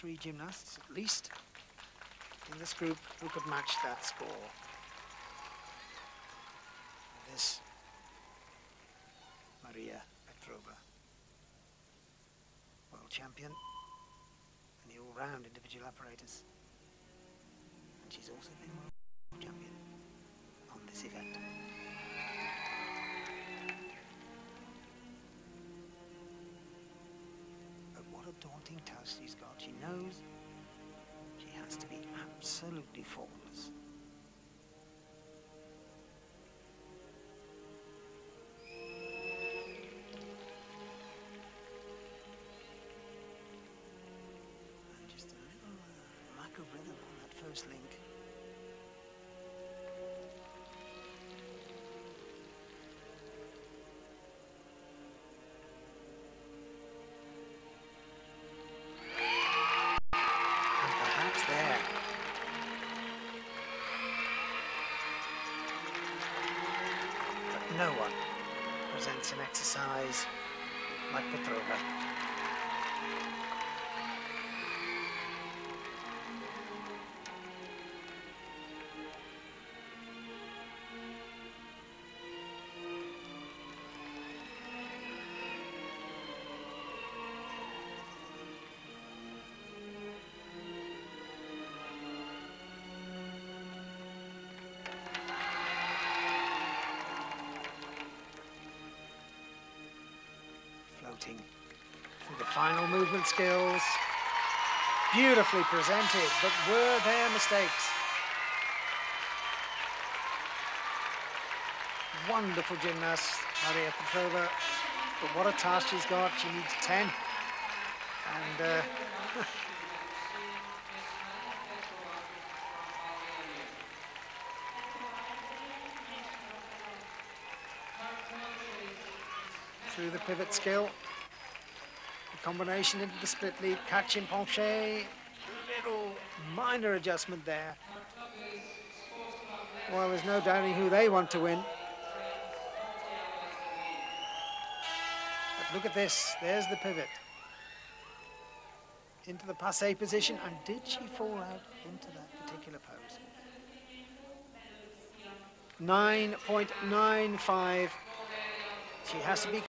3 gymnasts, at least, in this group who could match that score. This Maria Petrova, world champion in the all-round individual apparatus. And she's also been world champion on this event. But what a daunting task she's got. She knows she has to be absolutely faultless. Rhythm on that first link. And perhaps there. But no one presents an exercise like Petrova. Floating through the final movement skills. Beautifully presented, but were there mistakes? Wonderful gymnast, Maria Petrova, but what a task she's got. She needs 10. And through the pivot skill, the combination into the split lead, catch in penché, little minor adjustment there. Well, there's no doubting who they want to win. But look at this, there's the pivot. Into the passé position, and did she fall out into that particular pose? 9.95. She has to be